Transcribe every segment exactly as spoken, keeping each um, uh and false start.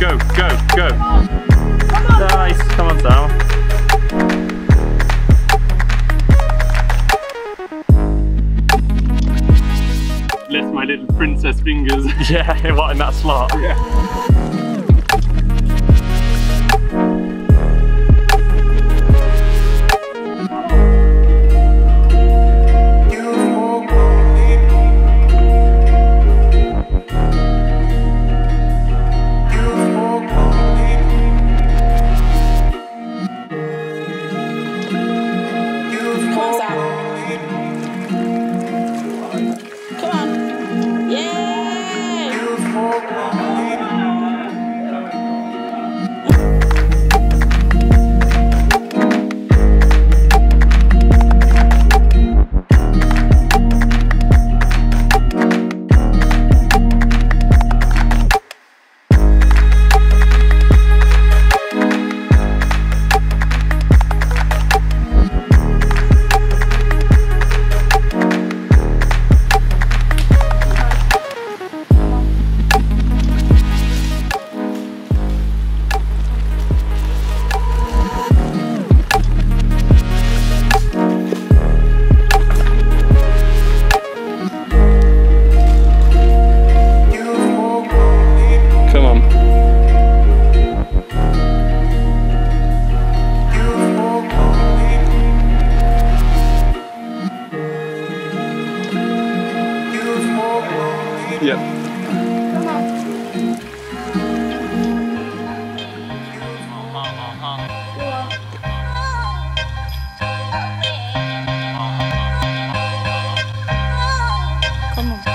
go, go, go. Come on. Nice, come on, Sam. Bless my little princess fingers. Yeah, what in that slot? Yeah. Yep. Come on. Come on.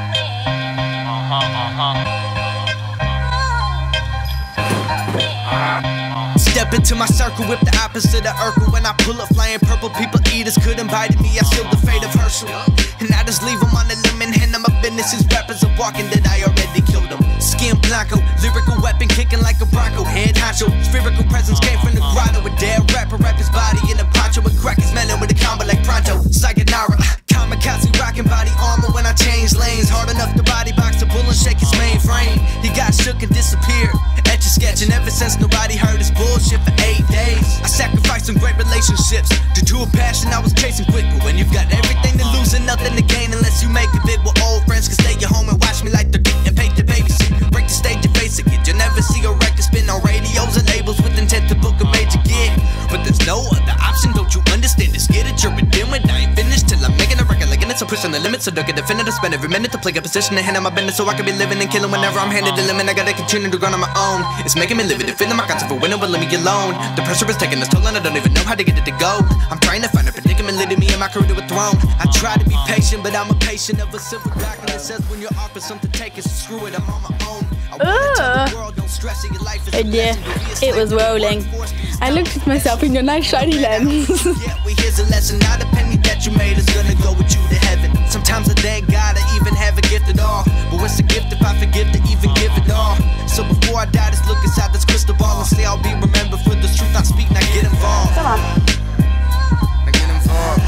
Step into my circle, whip the opposite of Urkel. When I pull up flying purple, people eaters couldn't bite me. I sealed the fate of Herschel, and I just leave them on the limb and hand them my business. These rappers are walking that I already killed them. Skin blanco, lyrical weapon kicking like a bronco. Head honcho, spherical presence came from the grotto. A dead rapper, rap his body in a poncho. A crack is melon with a combo like pronto. Sayonara, kamikaze rocking body armor when I change lanes. Hard enough to body box a bull and shake his mainframe. He got shook and disappeared. Etch a sketch, and ever since nobody heard his bullshit for eight days. I sacrificed some great relationships due to a passion I was chasing quick. But when you've got everything to lose and nothing to gain, unless you make it big with old friends can stay at home and watch me like they're and pay to babysit. Break the stage and face it. You'll never see a record spin on radios and labels with intent to book a major gig. But there's no other option, don't you understand? Just get it, you're redeemed. I ain't finished till I'm making a record like it. So pushing the limits, so don't get definitive. Spend every minute to play a position and handle my business, so I can be living and killing whenever I'm handed the limit. I gotta continue to grind on my own. It's making me live it, feeling my concept for winning, but let me alone. The pressure is taking its toll and I don't even know how to get it to go. I'm trying to find a predicament leading me in my career to a throne. I try to be patient, but I'm a patient of a silver document that says when you're offered something, take it, so screw it, I'm on my own. And yeah, it was rolling. I looked at myself in your nice shiny lens. Yeah, well, here's a lesson. Not a penny that you made is gonna go with you to heaven. Sometimes I thank God I even have a gift at all. But what's a gift if I forgive to even give it all? So before I die, just look inside this crystal ball and say I'll be remembered for the truth I speak. Now get involved. Come on. Now get involved.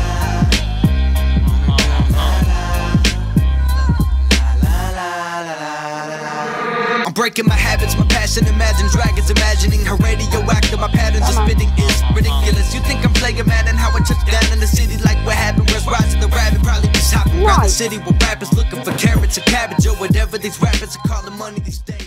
I'm breaking my habits, my passion. Imagine dragons imagining her radioactive. My patterns of spitting is ridiculous. You think I'm playing mad and how I touch down in the city like what happened? Where's Rising the Rabbit? Probably just hopping around the city with rappers looking for carrots or cabbage or whatever these rappers are calling money these days.